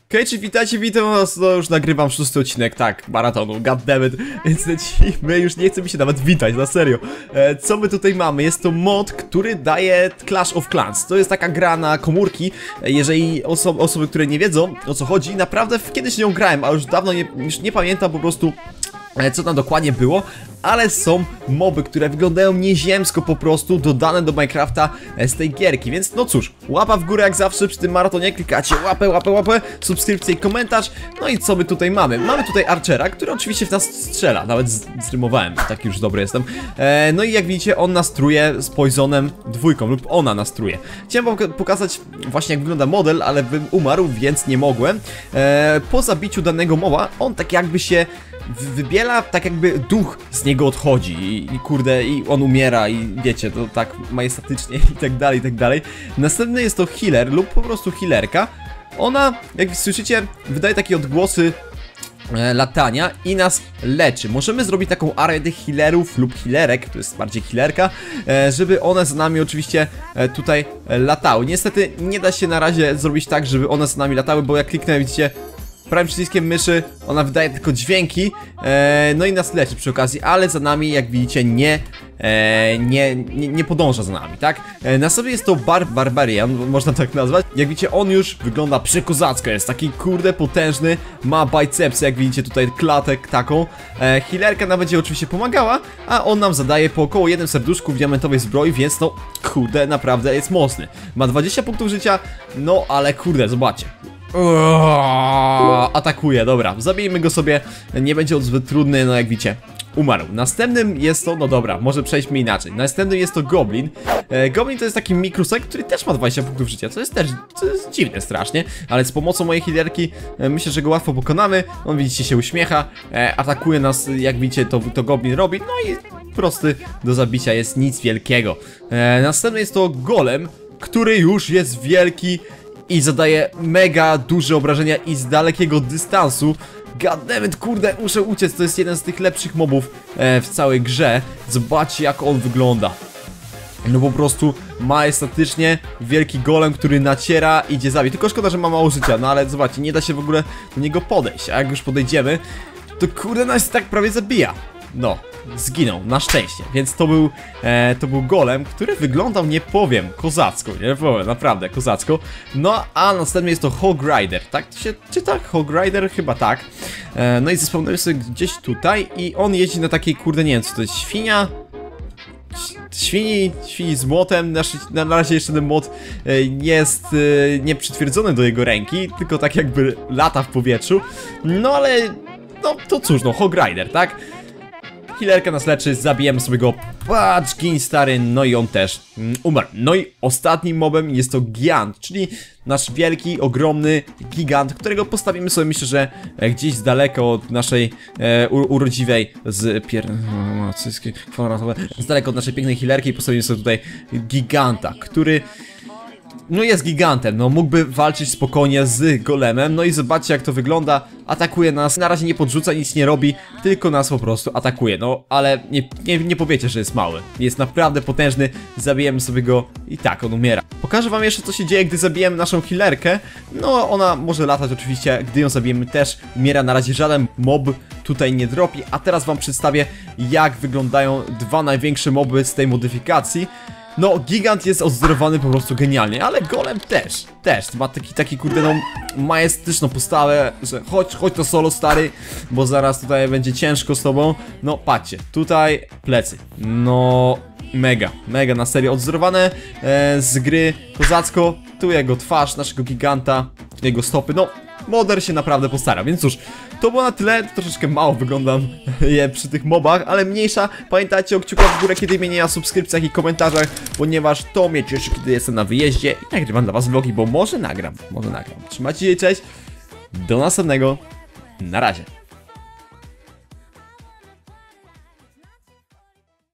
Cześć, witam was, no już nagrywam 6. odcinek, tak, maratonu, goddammit, więc lecimy, już nie chce mi się nawet witać, na serio. Co my tutaj mamy? Jest to mod, który daje Clash of Clans. To jest taka gra na komórki, jeżeli osoby, które nie wiedzą, o co chodzi, naprawdę kiedyś nią grałem, a już dawno już nie pamiętam po prostu, co tam dokładnie było, ale są moby, które wyglądają nieziemsko po prostu, dodane do Minecrafta z tej gierki, więc no cóż, łapa w górę jak zawsze przy tym maratonie, klikacie łapę, subskrypcję i komentarz. No i co my tutaj mamy? Mamy tutaj Archera, który oczywiście w nas strzela, nawet zrymowałem, taki już dobry jestem. No i jak widzicie, on nas truje z Poisonem 2 lub ona nas truje. Chciałem wam pokazać właśnie jak wygląda model, ale bym umarł, więc nie mogłem. Po zabiciu danego moba, on tak jakby się wybiela, tak jakby duch z niego odchodzi i kurde, i on umiera i wiecie, to tak majestatycznie i tak dalej. Następny jest to healer lub po prostu healerka. Ona, jak słyszycie, wydaje takie odgłosy latania i nas leczy. Możemy zrobić taką armię tych healerów lub healerek, to jest bardziej healerka, żeby one za nami oczywiście tutaj latały. Niestety nie da się na razie zrobić tak, żeby one za nami latały, bo jak kliknę, widzicie, prawym przyciskiem myszy ona wydaje tylko dźwięki, no i nas leczy przy okazji, ale za nami, jak widzicie, nie podąża za nami, tak? Na sobie jest to Barbarian, można tak nazwać. Jak widzicie, on już wygląda przekozacko, jest taki kurde potężny, ma bicepsy, jak widzicie tutaj klatek taką. Healerka nam będzie oczywiście pomagała, a on nam zadaje po około 1 serduszku w diamentowej zbroi, więc no kurde, naprawdę jest mocny. Ma 20 punktów życia, no ale kurde, zobaczcie. Atakuje, dobra, zabijmy go sobie, nie będzie on zbyt trudny, no jak widzicie, umarł. Następnym jest to, no dobra, może przejdźmy inaczej. Następnym jest to Goblin. Goblin to jest taki mikrusek, który też ma 20 punktów życia, co jest dziwne strasznie, ale z pomocą mojej healerki myślę, że go łatwo pokonamy. On, widzicie, się uśmiecha, atakuje nas, jak widzicie, to Goblin robi, no i prosty do zabicia, jest nic wielkiego. Następny jest to Golem, który już jest wielki i zadaje mega duże obrażenia i z dalekiego dystansu. Goddammit, kurde, muszę uciec, to jest jeden z tych lepszych mobów w całej grze. Zobaczcie jak on wygląda. No po prostu majestatycznie wielki golem, który naciera i idzie zabić. Tylko szkoda, że ma mało życia, no ale zobaczcie, nie da się w ogóle do niego podejść. A jak już podejdziemy, to kurde nas tak prawie zabija. No, zginął, na szczęście, więc to był golem, który wyglądał, nie powiem, kozacko, nie powiem, naprawdę kozacko. No, a następnie jest to Hog Rider, tak to się czyta? Hog Rider? Chyba tak. No i zespełniamy sobie gdzieś tutaj i on jeździ na takiej, kurde, nie wiem co to jest, świnia? Świni z młotem, na razie jeszcze ten młot jest nieprzytwierdzony do jego ręki, tylko tak jakby lata w powietrzu. No ale, no to cóż, no, Hog Rider, tak? Healerka nas leczy, zabijemy sobie go, patrz, gin stary, no i on też umarł. No i ostatnim mobem jest to Giant, czyli nasz wielki, ogromny gigant, którego postawimy sobie, myślę, że gdzieś z daleko od naszej urodziwej z daleko od naszej pięknej healerki i postawimy sobie tutaj giganta, który no jest gigantem, no mógłby walczyć spokojnie z golemem. No i zobaczcie jak to wygląda, atakuje nas, na razie nie podrzuca, nic nie robi, tylko nas po prostu atakuje. No ale nie powiecie, że jest mały, jest naprawdę potężny, zabijemy sobie go i tak, on umiera. Pokażę wam jeszcze co się dzieje, gdy zabijemy naszą healerkę. No ona może latać oczywiście, gdy ją zabijemy też umiera, na razie żaden mob tutaj nie dropi. A teraz wam przedstawię jak wyglądają dwa największe moby z tej modyfikacji. No, gigant jest odzorowany po prostu genialnie, ale golem też ma taki kurde, no, majestatyczną postawę, że chodź to solo stary, bo zaraz tutaj będzie ciężko z tobą. No, patrzcie, tutaj plecy, no, mega, na serio odzorowane z gry, kozacko, tu jego twarz, naszego giganta, jego stopy, no, modder się naprawdę postarał, więc cóż, to było na tyle, troszeczkę mało wyglądam przy tych mobach, ale mniejsza. Pamiętajcie o kciukach w górę, kiedy mnie na subskrypcjach i komentarzach, ponieważ to mnie cieszy, kiedy jestem na wyjeździe i nagrywam dla was vlogi, bo może nagram. Trzymajcie się, cześć, do następnego, na razie.